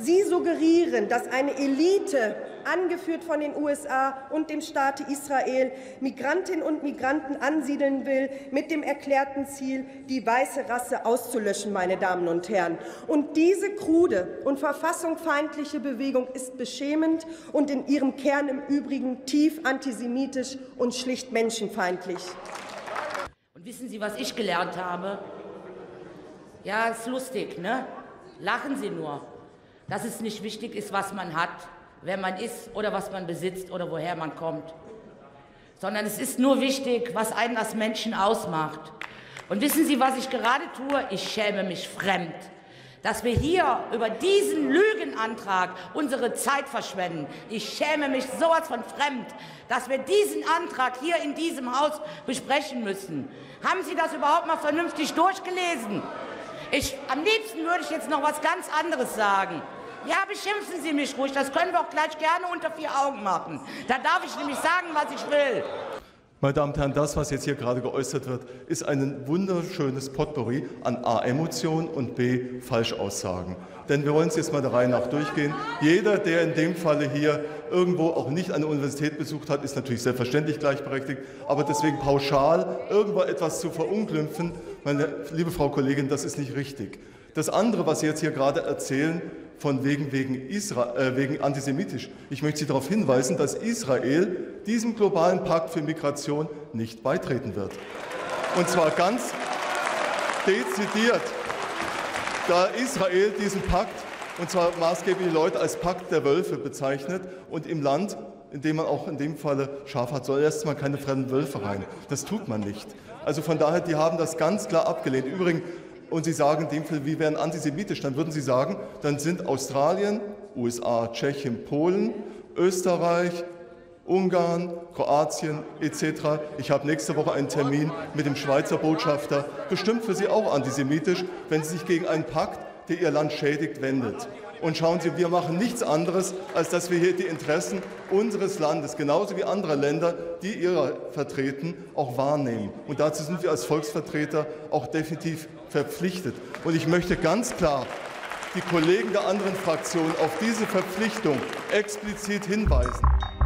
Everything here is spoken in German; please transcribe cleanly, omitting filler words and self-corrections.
Sie suggerieren, dass eine Elite, angeführt von den USA und dem Staat Israel, Migrantinnen und Migranten ansiedeln will, mit dem erklärten Ziel, die weiße Rasse auszulöschen, meine Damen und Herren. Und diese krude und verfassungsfeindliche Bewegung ist beschämend und in ihrem Kern im Übrigen tief antisemitisch und schlicht menschenfeindlich. Und wissen Sie, was ich gelernt habe? Ja, ist lustig, ne? Lachen Sie nur, dass es nicht wichtig ist, was man hat, wer man ist oder was man besitzt oder woher man kommt, sondern es ist nur wichtig, was einen als Menschen ausmacht. Und wissen Sie, was ich gerade tue? Ich schäme mich fremd, dass wir hier über diesen Lügenantrag unsere Zeit verschwenden. Ich schäme mich sowas von fremd, dass wir diesen Antrag hier in diesem Haus besprechen müssen. Haben Sie das überhaupt mal vernünftig durchgelesen? Am liebsten würde ich jetzt noch was ganz anderes sagen. Ja, beschimpfen Sie mich ruhig, das können wir auch gleich gerne unter 4 Augen machen. Da darf ich nämlich sagen, was ich will. Meine Damen und Herren, das, was jetzt hier gerade geäußert wird, ist ein wunderschönes Potpourri an A, Emotionen und B, Falschaussagen. Denn wir wollen es jetzt mal der Reihe nach durchgehen. Jeder, der in dem Falle hier irgendwo auch nicht eine Universität besucht hat, ist natürlich selbstverständlich gleichberechtigt. Aber deswegen pauschal irgendwo etwas zu verunglimpfen, meine liebe Frau Kollegin, das ist nicht richtig. Das andere, was Sie jetzt hier gerade erzählen, von wegen antisemitisch. Ich möchte Sie darauf hinweisen, dass Israel diesem globalen Pakt für Migration nicht beitreten wird. Und zwar ganz dezidiert, da Israel diesen Pakt, und zwar maßgebliche Leute, als Pakt der Wölfe bezeichnet und im Land, in dem man auch in dem Falle Schaf hat, soll erstmal keine fremden Wölfe rein. Das tut man nicht. Also von daher, die haben das ganz klar abgelehnt. Übrigens, und Sie sagen in dem Fall, wir wären antisemitisch, dann würden Sie sagen, dann sind Australien, USA, Tschechien, Polen, Österreich, Ungarn, Kroatien etc. Ich habe nächste Woche einen Termin mit dem Schweizer Botschafter, bestimmt für Sie auch antisemitisch, wenn Sie sich gegen einen Pakt, der Ihr Land schädigt, wendet. Und schauen Sie, wir machen nichts anderes, als dass wir hier die Interessen unseres Landes, genauso wie anderer Länder, die ihre vertreten, auch wahrnehmen. Und dazu sind wir als Volksvertreter auch definitiv verpflichtet. Und ich möchte ganz klar die Kollegen der anderen Fraktionen auf diese Verpflichtung explizit hinweisen.